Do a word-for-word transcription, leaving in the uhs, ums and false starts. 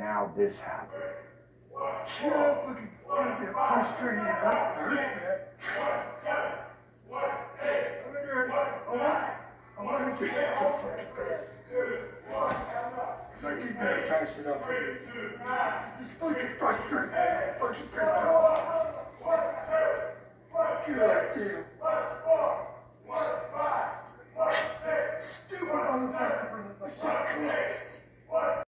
now this happened. Shut up, fucking goddamn frustrated. It hurts, man. I'm in there. I want, I want to get so fucking bad. Not getting better fast enough for me. It's just fucking frustrating. Fucking pissed off. God damn.